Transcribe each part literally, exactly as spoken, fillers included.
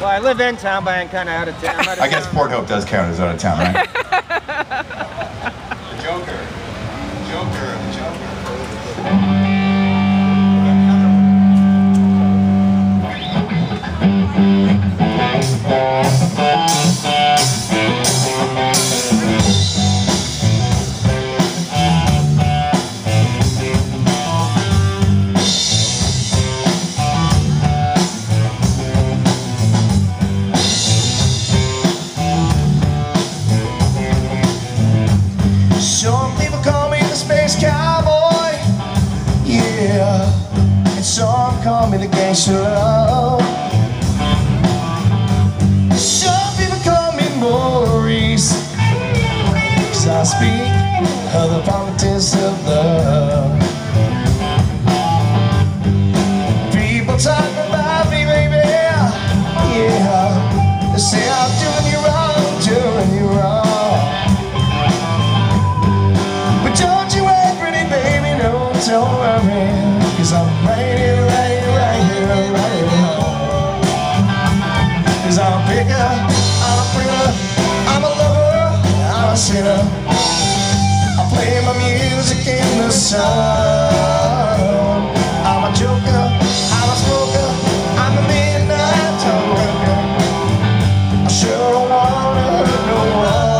Well, I live in town, but I'm kind of out of town. Out of I guess town. Port Hope does count as out of town, right? The Joker. The Joker. The Joker. Some people call me the space cowboy, yeah, and some call me the gangster love. Some people call me Maurice, 'cause I speak of the politics of love. People talk about me, baby, yeah, they say I'm doing you wrong, doing you wrong. Don't worry, 'cause I'm right here, right here, right here, right here. 'Cause I'm a picker, I'm a printer, I'm a lover, I'm a sinner. I play my music in the sun. I'm a joker, I'm a smoker, I'm a midnight toker. I sure don't wanna hurt no one.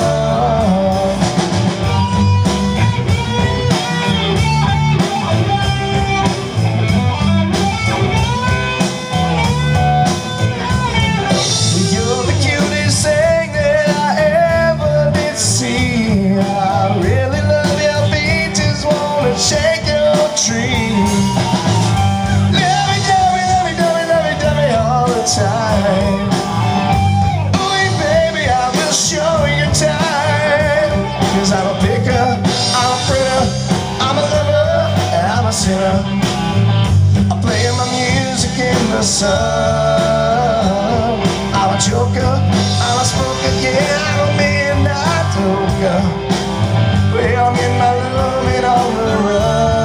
Shake your tree. Let me, let me, let me, let me, let me, let me all the time. Ooh, baby, I will show you time. 'Cause I'm a picker, I'm a printer, I'm a lover, and I'm a sinner. I play my music in the sun. I'm a joker, I'm a smoker, yeah, I'm a midnight toker. Well, I'm getting my love in on the run.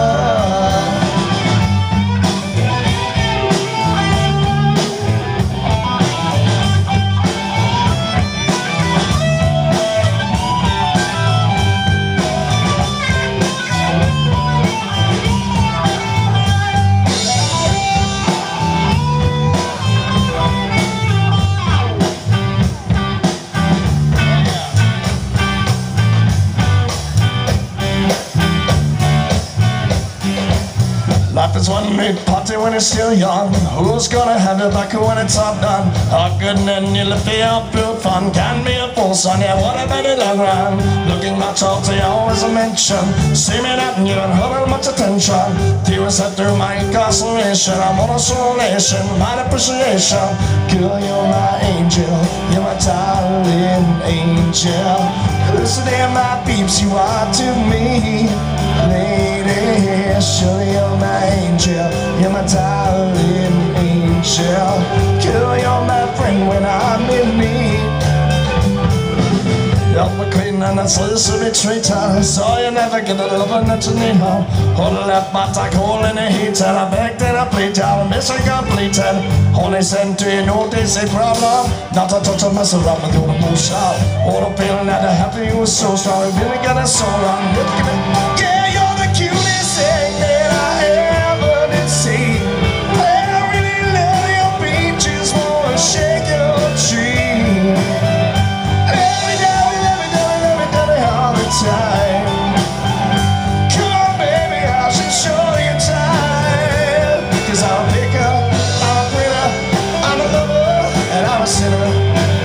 Life is one big party when it's still young. Who's gonna have it back when it's all done? How good and nearly feel pure fun can be a full sun, yeah, what about the long run? Looking much salty, always a mention. See me not and you don't hold much attention. Tears set through my incarceration. I'm on a solation, my appreciation. Girl, you're my angel, you're my darling angel. Listen to my peeps, you are to me. Lady, surely you're my angel, you're my darling angel. Girl, you're my friend when I'm in need. You're the queen and it's Lisa retreater, so you never get a lover that you need her. Hold that butt like hole in a heater, I begged and I pleaded, I miss it completed. Only sent to you, no this a problem. Not a touch of mess around with you to move shout. All the feeling that I have for you is so strong, we really got it so wrong. Yeah, you're the cutest thing that I ever did see. I really love your beaches, wanna shake your tree. Every day, every day, every day, all the time. Come on, baby, I should show you time. 'Cause I'm a picker, I'm a printer, I'm a lover, and I'm a sinner.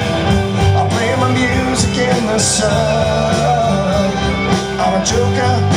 I play my music in the sun. I'm a joker.